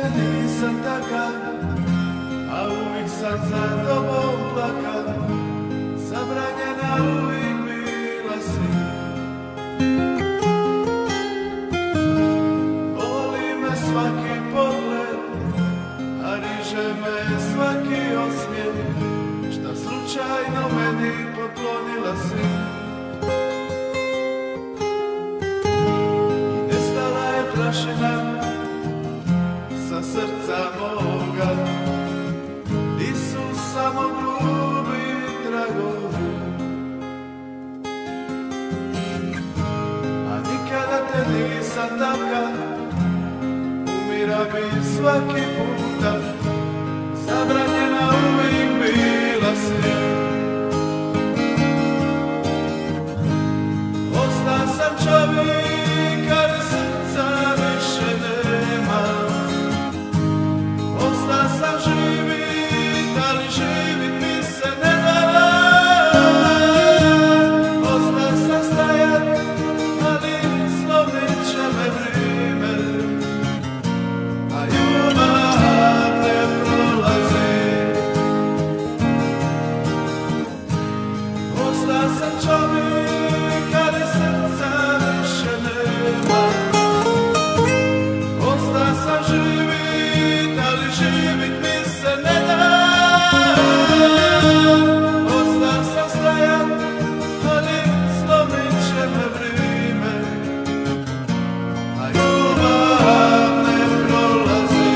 te nisam takav, a uvijek sam za tobom plakav. Zabranjena uvijek bila si. Boli me svaki pogled, a riže me svaki osmijeh, šta slučajno meni poklonila si. I nestala je prašina sa srca moga, di su samo grubi tragovi. A nikada te nisam takav, umira bi svaki puta. Zabranjena uvijek bila si. Osta sam čovjek, ali srca više nema. Osta sam živit, ali živit mi se ne da. Osta sam stajat, ali slomit će me vrime, a ljubav ne prolazi. Osta sam čovjek, ali srca više nema. Osta sam živit, ali živit mi se ne da. Osta sam stajat, ali slomit će me vrime, a ljubav ne prolazi.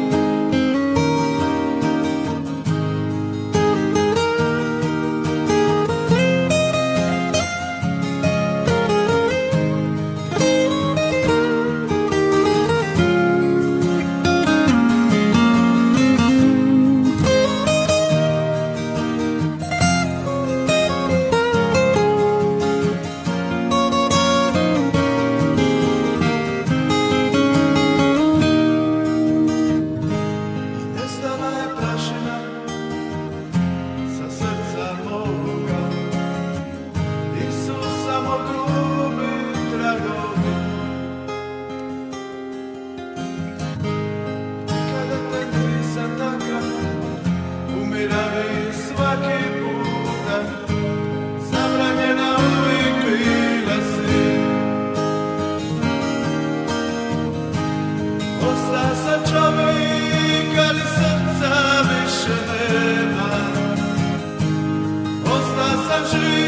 Nestala je prašina sa srca moga, di su samo grubi tragovi. Nikada te nisam takav, umira bi svaki puta. Zabranjena uvijek bila si. Osta sam čovjek, ali srca više nema. Osta sam živ,